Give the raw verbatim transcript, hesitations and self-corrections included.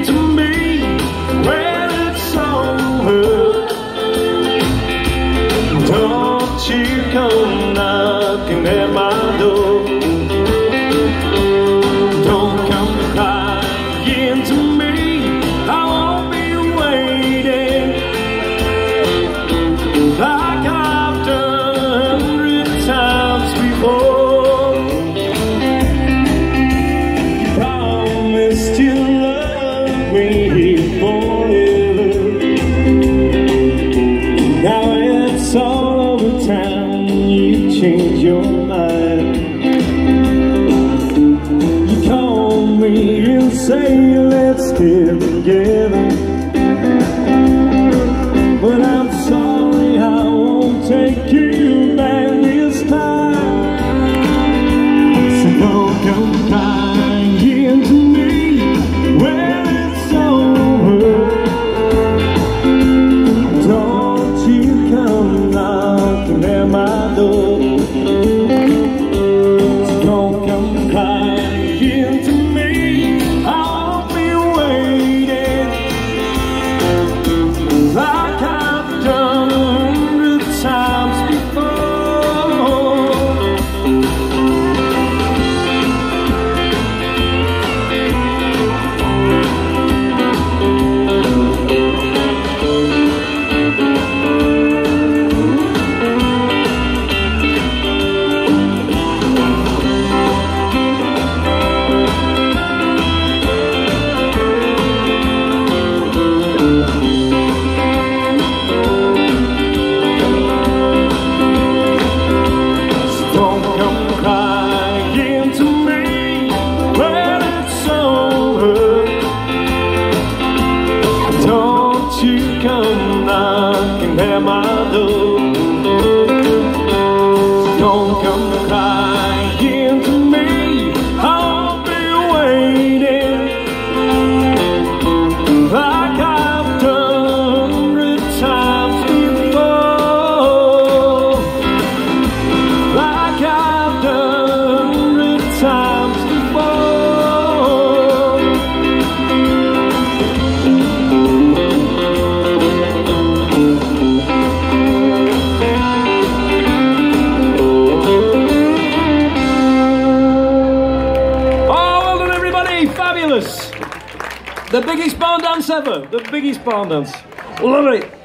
to me when it's over. Don't you come knocking at my door. Don't come crying to me, I won't be waiting like I've done a hundred times before. You promised you love me forever. Now it's all over town, you change your mind. You call me and say let's get together, but I'm sorry I won't take you back this time. So don't come crying to me when it's over. Don't you come knocking at my door. So don't come crying to me, I won't be waiting like I've done a hundred times before. Don't come crying to me when it's over. Don't you come knocking at my door. Don't come crying to me, I'll be waiting like I've done a hundred times before. Like I've done a hundred times before. Oh, well done everybody, fabulous. The biggest barn dance ever, the biggest barn dance. Love it.